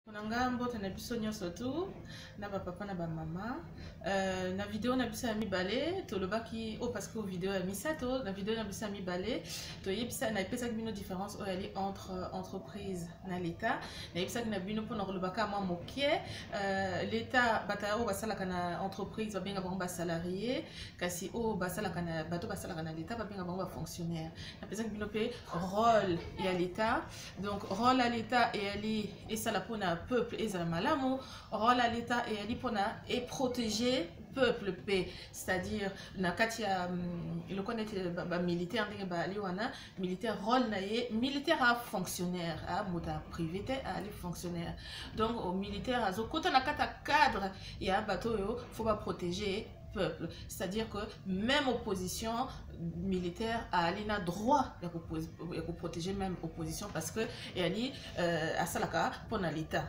Nanga mbote na biso nyonso tu na ba papa na ba mama na vidéo na biso ya mibale tolobaki parce que vidéo ya misato na vidéo na biso ya mibale to yebisa na epesa bino différence oyo ali entre entreprise na l'état na yebisa na bino pona kolobaka mwa mokie l'état bata o basalaka na entreprise babenga bango ba salarié kasi o basalaka na bato basalaka na l'état babenga bango ba fonctionnaire na pesa bino pe rôle ya l'état donc rôle à l'état et ali et ça la pona peuple et malamu rôle à l'état et ali pona et protéger peuple paix, c'est-à-dire na katia le connaître militaire ndenge ba liwana militaire rôle naie militaire à fonctionnaire à moda privé à les fonctionnaires donc au militaire azo kota na kata cadre ya bato yo faut pas protéger peuple, c'est-à-dire que même opposition militaire a l'ina droit de protéger même opposition parce que elle à salaka pour l'état.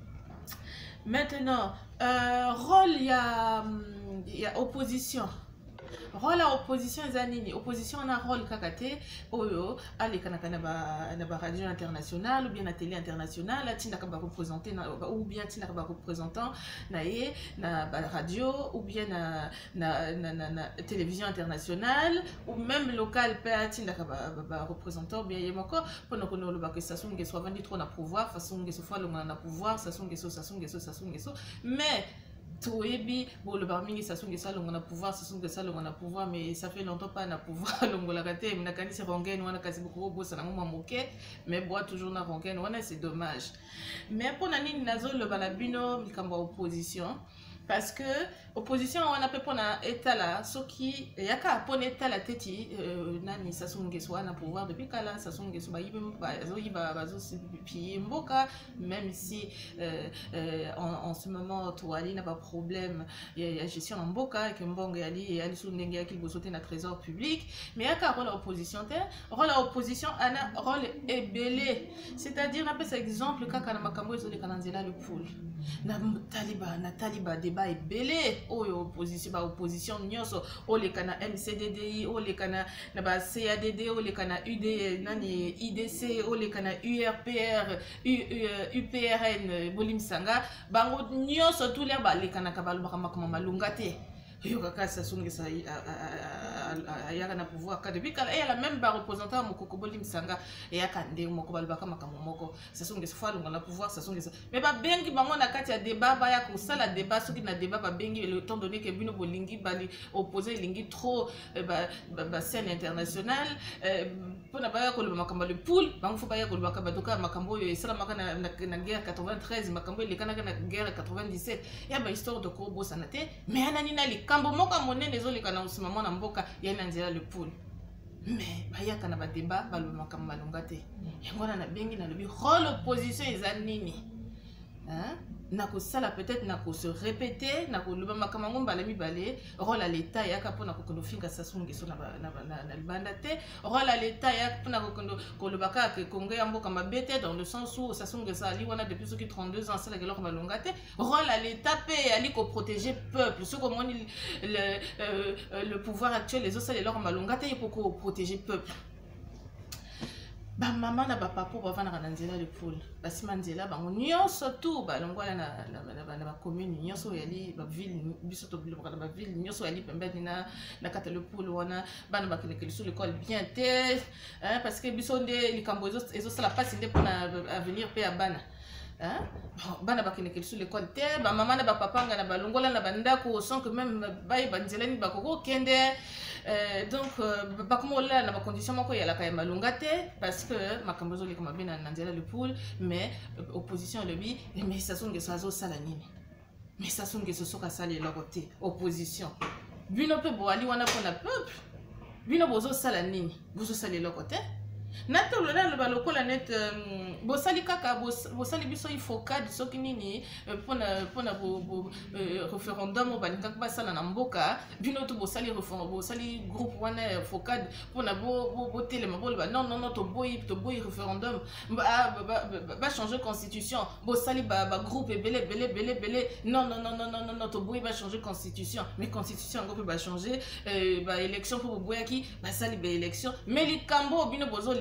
Maintenant rôle il y a opposition. Rôle à opposition zanini opposition on a rôle kakate oyo ale kanaka na ba radio internationale ou bien na télé internationale atinda ka ba représenter ou bien atinda ka ba représentant na ye na ba radio ou bien na télévision internationale ou même local pe atinda ka ba représentant bien yemoko pona kono lo ba que ça songe soit vandi trop na pouvoir façon que soit le na pouvoir ça songe so mais Toebi, bon le barmingi ça songe ça on a pouvoir ça songe ça on a pouvoir mais ça fait longtemps pas na pouvoir longo la kate na kanisi rongen wana kasi beaucoup bossa na ngoma moke mais boit toujours na rongen wana c'est dommage mais pour nani nazo le balabino mikamba opposition parce que opposition on a peu pour na état là ce qui yaka pour état la teti nani ça songe soit na pouvoir depuis kala ça songe so ba yiba bazo pied mboka même si en ce moment toali n'a pas problème il y a gestion en mboka que mbongo yali sou ndenge yakil bosote na trésor public mais yaka rôle opposition rôle opposition ana rôle ebelé c'est-à-dire na pesa exemple kaka na makambo ezo le kananzela le pool na taliba débat ebelé oyo opposition nyonso o le kana MCDDI o le kana na ba CADD o le kana UD nani IDC o le kana URPR UPRN bolim sanga bango nyonso tous les ba le kana ka balobaka makoma malunga te yo kaka ça songe ça ya na pouvoir ka depuis kala ya la même ba représentant mokoko bolim sanga ya kande moko balobaka makamo moko ça songe ça falunga na pouvoir ça songe ça mais ba bengi bango na kati ya débat ba ya ko sala débat soki na débat ba bengi le temps donné que bino bolingi bali opposer lingi trop ba scène internationale pona ba ya ko loba makambo le pool bango fo ba ya ko loba ka badoka makambo yo sala makana na guerre 93 makambo le kana na guerre 97 ya ba histoire de Kobo sanate mais anani na kambo moka monene ezoleka na usimamo na mboka ya nanzela le pool mais bayaka na ba débat baloba makambo malonga te yango na bengi na lobi rôle opposition eza nini hein na ko sala peut-être na ko se répéter na ko loba makambo mbala mibale rôle à l'état yaka pona ko kono finga sasunge so na libanda te rôle à l'état yaka pona ko kono ko loba ka ke kongo ya mboka mabete dans le sens où sasunge ça ali wana depuis ce qui 32 ans sala geloko malonga te rôle à l'état pe ali ko protéger peuple ce comme le pouvoir actuel les autres geloko malonga te pour ko protéger peuple ba mama na ba papa ba vana kana nzela le pool basi manzela bango nyonso tu ba longwala na ba commune nyonso yali ba ville biso to bilo ba ville nyonso yali pembeni na kata le pool wana bana ba kele sur l'école bien te hein parce que biso nde likambo ezo sala passe nde pour avenir pe ya bana hein bana ba kele sur l'école te ba mama na ba papa nga na ba longola na banda ko sans que même ba banzela ni ba koko kende donc bakomo là na ba condition moko ya la kaya malunga te parce que makambo zo le kama bina na nzela le pool mais opposition le bi mais ça songe ça zo sala nini mais ça songe so soka sala le côté opposition bino pe bo ali wana pona peuple bino bozo sala nini bozo sala le côté natolo na le balokola net bosali kaka bosali biso ifokadi soki nini pona référendum balinga basala na mboka bino to bosali groupe wana fokadi pona bo telema boloba non to boy référendum ba changer constitution bosali ba groupe belé non to boy ba changer constitution mais constitution ngo ba changer ba élection pour boyaki basali ba élection mais likambo bino bozo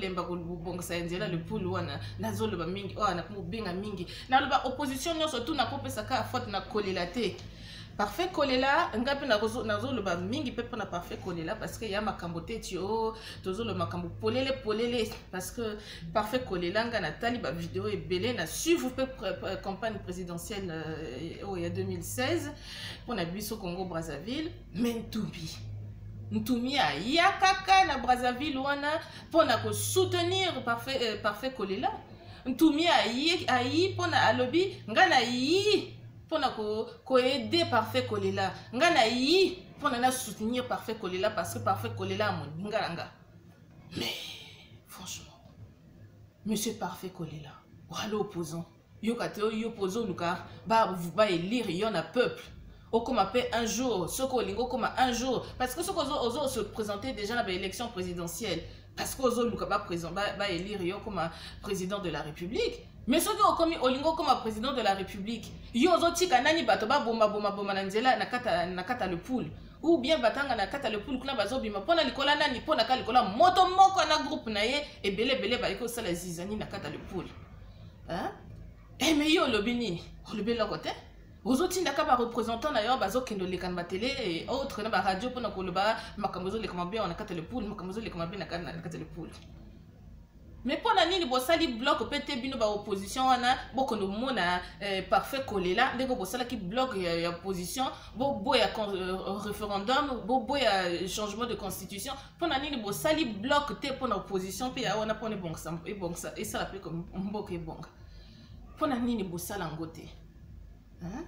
elemba kubongisa nzela le pool wana nazoloba mingi na kubenga mingi na loba opposition nyonso tu na kopesa ka faute na kolela te parfait kolela ngapi nazoloba mingi pepe na parfait kolela parce que ya makambo te tio tozolo makambo polele parce que parfait kolela nga na tali ba vidéo ebele na suivre campagne présidentielle il y a 2016 pour na biso Congo Brazzaville mais Ntumi ya kaka na Brazzaville wana pona ko soutenir parfait kolela Ntumi ayi pona alobi ngana yi pona ko aider parfait kolela ngana yi pona na soutenir parfait kolela parce que parfait kolela mon nganga mais franchement monsieur parfait kolela wala opposant yo kato yo opposant luka ba élire yon a peuple comme appelle un jour, ce qu'on lingo comme un jour, parce que ce qu'on se présenter déjà dans l'élection présidentielle, parce qu'on va élire comme président de la République. Mais ce qu'on comme olingo comme président de la République, yo zoti kanani batoba bomba nanzela nakata le pool, ou bien batanga nakata le pool kuna bazo bima pona likola nani pona ka likola moto moko na groupe na ye et belé ba iko sala zizani nakata le pool. Hein? Eh mais yo lobini, lobi la côté aux autres ndaka représentants d'ailleurs bazo kendo le kanba télé et autres na ba radio pona ko loba makambozo le kamabia on akata le pool makambozo le kamabia na kata le pool mais pona nini bo sali bloc pété bino ba opposition wana boko no mona parfait kolela ndeko bo sala ki bloc ya opposition bo ya référendum bo ya changement de constitution pona nini bo sali bloc té pona opposition pe ya wana pona bonsa et ça l'appelle comme mboka e bonga pona nini bo sala ngote hein.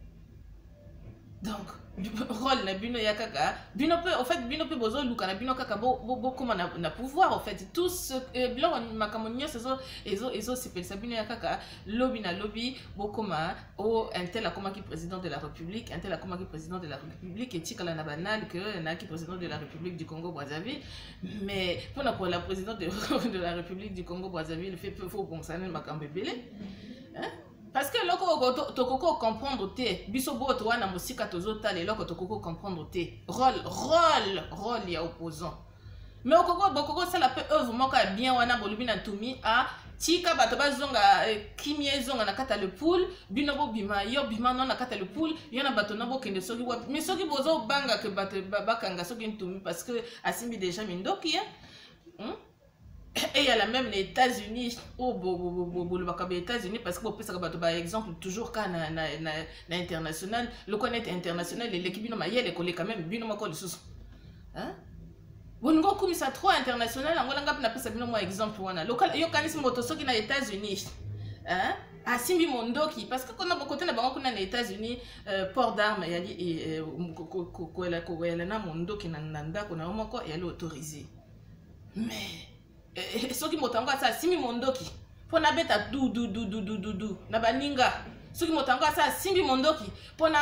Donc, rôle na bino ya kaka bino pe en fait bino pe bozo luka na bino kaka bo comme na pouvoir en fait tous blanc makamonio ezo sipel sabino ya kaka lobby na lobby bo koma o intel akoma ki président de la République intel akoma ki président de la République et tikala na banal que na ki président de la République du Congo Brazzaville mais pour la présidente de la République du Congo Brazzaville fait peu faut bon ça ne makambe belé hein. Parce que loko tokoko comprendre te biso boto wana musika tozota le loko tokoko comprendre te rôle ya opposant mais okoko ça la peut œuvre moka bien wana bolubi na Ntumi a tika bato bazonga kimie zonga na kata le pool bino bo bima yo bima non na kata le pool yo na bato na bo kende soki wa mais soki bozo banga ke bato bakanga soki Ntumi parce que asimbi déjà mindoki hein. Et il y a la même les États-Unis au les États-Unis parce que par exemple toujours quand na international le connaître international l'équipe no mayele collé quand même bino mako lisusu hein bongo comme ça trop international ngola ngap na pesa bino mo exemple wana local yo kanisme moto soki na États-Unis hein asimbi mondoki parce que kuna bokote na bango kuna na États-Unis port d'armes yali ko na mondoki na ndako na moko yali autorisé mais soki motango asa simi mondoki pona beta du na baninga soki motango asa simbi mondoki pona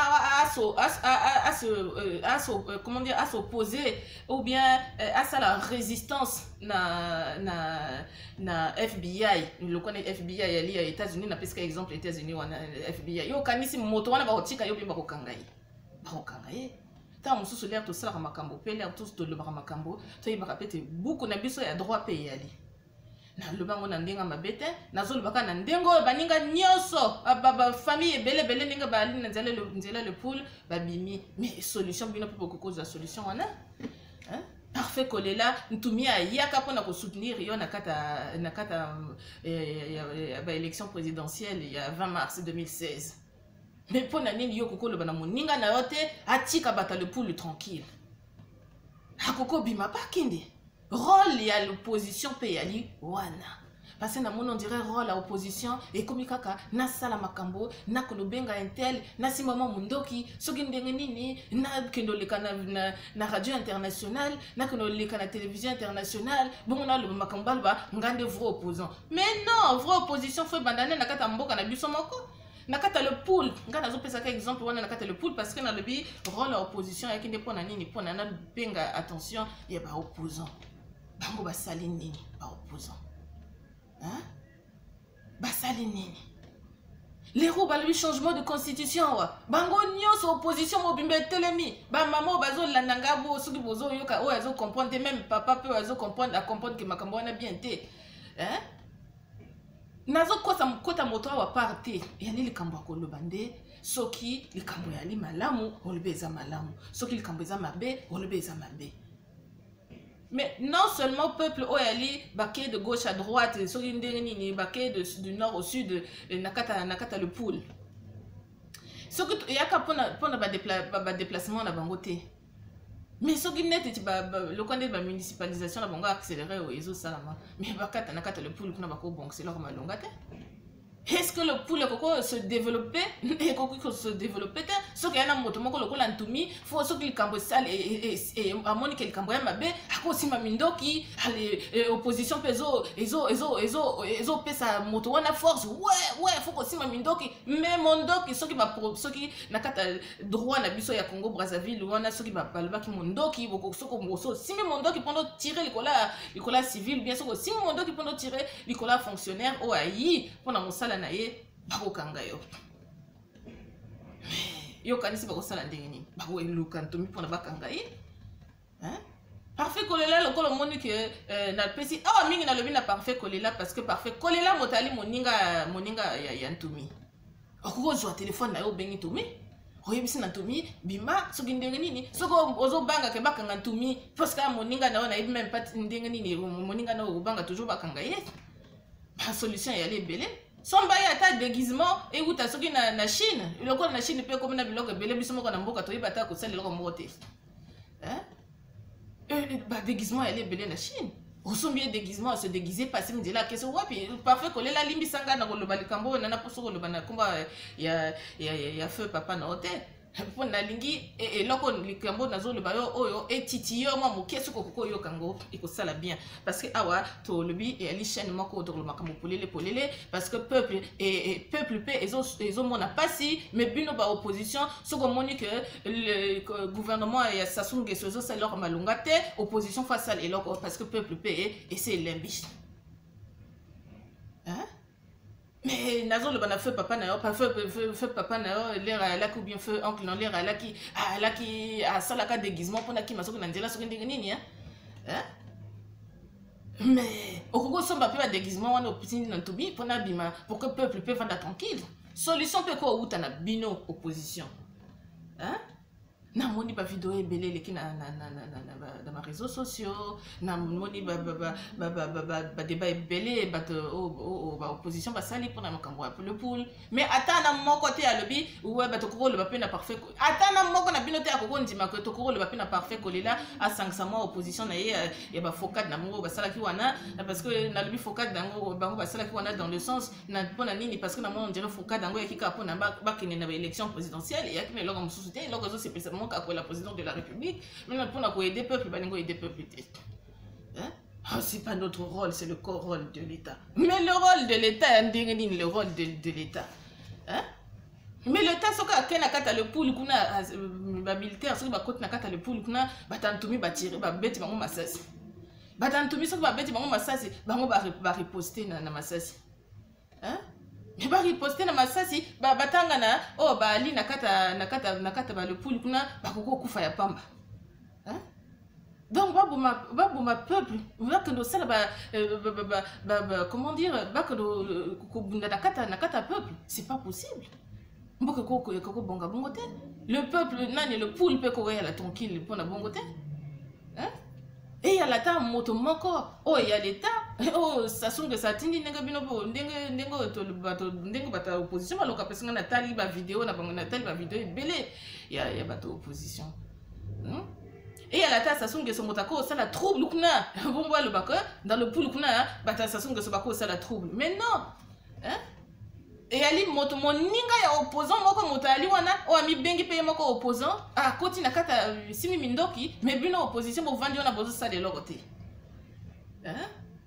comment dire à s'opposer ou bien à la résistance na FBI le connaît FBI ali aux États-Unis na pesca exemple États-Unis wana FBI yo kanisi moto wana ba otika yo bimba ko kangai ta mususu l'air to sala makambo pe l'air tous to le makambo to yiba kapete beaucoup na biso ya droit pe yali na lobango na ndenga mabete na zo lobaka na ndengo baninga nyoso ba famille ebele ninga ba ali na nzela le pool ba bimi mais solution bino pe beaucoup cause la solution wana hein parfait kolela Ntumi ayaka pona ko soutenir yo na kata ba élection présidentielle il y a 20 mars 2016. Mais pour nani yo koko loba na moninga na yote atika bata le pool tranquille. Akoko bima pa kende. Rôle ya l'opposition pe yali wana. Parce que na mon on dirait rôle à opposition et comme kaka na sala makambo na kono benga intel na simama mundoki soki ndenge nini na kendo leka na radio internationale na kono leka na télévision internationale bon na le makambo ba ngande vrai opposant. Mais non, vraie opposition faut bandana na kata mboka na biso moko. Nakata le pool ngana zo pesa ka exemple wana nakata le pool parce que na lebi rôle à opposition ya kinde pona nini pona na benga attention ya ba opposant bango ba sali nini ba opposant hein ba sali nini Les roues, le changement de constitution. Bango nyonso opposition mobimbe telemi. Ba maman bazo landanga bo soki bozo yoka o azo comprendre même papa peut azo comprendre que makambo wana bien té. Hein? Nazo kota moto wa parti. Yani likambo akoloba nde soki likambo yali malamu olobeza malamu. Soki likambo eza mabe olobeza mabe. Mais non seulement peuple oyali baké de gauche à droite, soki ndenge nini baké du nord au sud, nakata le pool. Soki yaka pona ba déplacement na bango te. Mais soki net le coin de la municipalisation na bango accéléré au ezo salama. Mais bakata nakata le pool kuna bako bon c'est leur malonga te. Est-ce que le poulet coco se développer et coco se développer ce qu'il y a un moto moko lokola ntumi faut ce qu'il cambo sale et à moni que le cambo mabe akosi mamindoki les opposition peso ezo pesa moto wana force ouais faut que si mamindoki mais mondoki ce qui nakata droit na biso ya Congo Brazzaville wana ce qui va balba ki mondoki boko soko moso si mondoki pendant tirer likola civil bien sûr si mondoki pendant tirer likola fonctionnaire o ayi pendant mon na ye bakokanga yo yo kanisi bakosala ndenge nini bako eluka ntomi mpona bakanga ye parfait kolela lokolo moni ke na pesi awa mingi nalobi na parfait kolela parce que parfait kolela motali moninga ya ntomi okozwa telefone na yo obengi ntomi oyebisi na ntomi bima soki ndenge nini soki ozobanga ke bakanga ntomi parce que moninga na yo nayebi même pas ndenge nini moninga na yo obanga toujours bakanga ye ba solution yali ebele somba ya ta déguisement et ou ta soki na Chine le ko na Chine pe comme na biloko belé biso moko na mboka to yeba ta ko sala loko mote ba déguisement elle est belé na Chine au sombier déguisement se déguiser passer me dire la question wapi parfait ko lela limbi sanga na ko loba likambo na poso ko loba na komba ya feu papa na hôtel pour na lingi et loko likambo nazo loba yo oyo et titiyo moi moke soko koko yo kango iko sala bien parce que awa to lobi et ali chaîne moko to lo makambo polele parce que peuple et peuple pe ezo mona pasi mais bino ba opposition soko moni que le gouvernement ya Sassou Nguesso ça leur malunga te opposition face à eloko parce que peuple pe et c'est l'imbiche hein. Mais nazo le bana feu papa na yo pas feu papa na yo l'air là ou bien feu oncle non l'air là qui a ça la cas déguisement pour na ki masoko na ndela soki ndenge nini hein mais okoko somba pe ba déguisement wana opitini na tobi pour na bima pour que peuple peut vendre tranquille solution peut ko uta na bino opposition hein na moni ba vidéo ebele leki na ma réseaux sociaux na moni ba débat ebele ba opposition ba sali pour na makambo pour le pool mais ata na mon côté à lobby ouais ba to ko le ba pe na parfait ata na moko na binote akoko ndima ko to ko le ba pe na parfait kolela a 500 mois opposition na ye ya ba focade na mongo ba sala ki wana parce que na lobby focade dango bango ba sala ki wana dans le sens na pona nini parce que na mon on dirait focade dango ya kika pona ba kine na élection présidentielle et ya ki loko mususu te loko zo c'est pour la présidente de la République, mais pour aider le peuple, il faut aider le peuple. Hein? Oh, c'est pas notre rôle, c'est le rôle de l'État. Mais le rôle de l'État, le rôle de l'État. Hein? Mais l'État, c'est quand il le poule, les militaires, c'est quand il le poule, il va tirer, il va bêter, il va massasser. Il va bêter, il va massasser, il va riposter dans la massasser. Hein? Mais ba riposter na masasi ba batanga na oh ba ali nakata ba le poule kuna ba koko kufa ya pamba hein donc ba peuple va que nous ça ba comment dire ba que ko bunda nakata peuple c'est pas possible mboka koko bonga bongote le peuple nani le poule peut ko ya la tranquille pour na bongote hein et il y a la moto moko oh il y a l'état oh Sassou Nguesso atindi ndenge bino bo ndenge to bato ndenge bata opposition baloka pesinga na tali ba vidéo na bango na tali ba vidéo belé ya bato opposition et il y a la Sassou Nguesso motako ça la trouble kuna bon le bako dans le pool kuna bata Sassou Nguesso bako ça la trouble mais non hein et ali moto moninga ya opposant moko motali wana o ami bengi pe moko opposant a koti na kata simi mindoki mais bino opposition bo vandi ona bozo ça de l'autre hein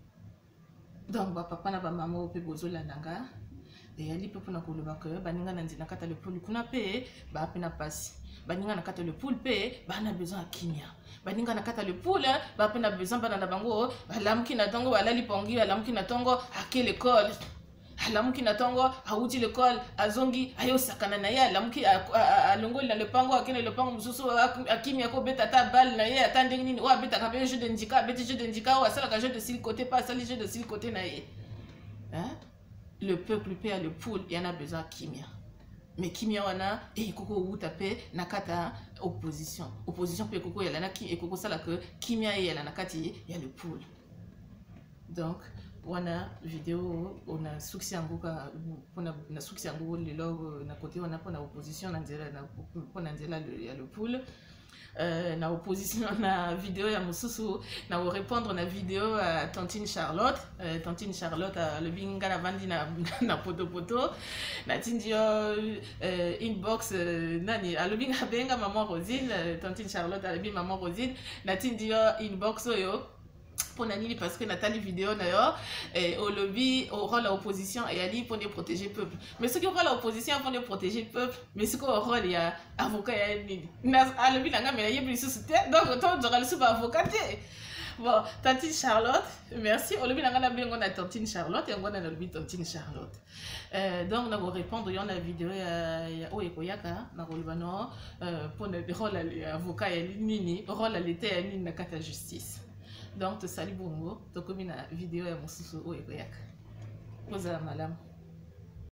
donc ba papa na ba maman pe bozo la nanga et ali pe pona ko le bako baninga na nzina kata le pool kuna pe ba pe na passe baninga na kata le pool pe ba na besoin à kinya baninga na kata le pool ba pe na besoin ba na bango ba lamki na tongo ba lali pongi ba lamki na tongo à quelle école alamuki na tongo auti l'école azongi ayo sakana na ye alamuki alongoli na lepango akene lepango mususu akimi akobeta ta balle na ye ata ndenge nini o abetaka mpe jeu de ndika abeti jeu de ndika o asalaka jeu de silicoté pas asali jeu de silicoté na ye. Le peuple mpe ya le poule yana besoin ya kimia mais kimia wana ekoko outa mpe na kata opposition mpe ekoko yala na ekoko sala que kimia eyala na kati ya le poule. Donc wana vidéo on a succès yango ka na succès yango lelo na côté wana pona opposition na nzela na pona nzela ya le poule. Na opposition na vidéo ya mususu na répondre na vidéo à Tantine Charlotte le binga na vandi na poto na tindio inbox nani alobinga benga maman Rosine Tantine Charlotte alobi maman Rosine na tindio inbox oyo pour nani parce que Nathalie vidéo na yo au lobby au rôle à opposition et ali pour protéger peuple mais ce qui rôle à opposition pour protéger peuple mais ce qu'on rôle il y a avocat ya nini na lobby nanga mais il y a plus soutien donc toi tu auras le sous avocat. Bon, Tantine Charlotte, merci. Au lobby nanga na bengo na Tantine Charlotte et on a lobby Tantine Charlotte. Donc na répondre y a une vidéo ya oyekoyaka na rolbano pour le rôle avocat ya nini rôle à l'état ya nini na kata justice. Donc, tu salis bongo, tu as comme une vidéo à mon sous-sous, oui, oui, oui. Vous avez madame.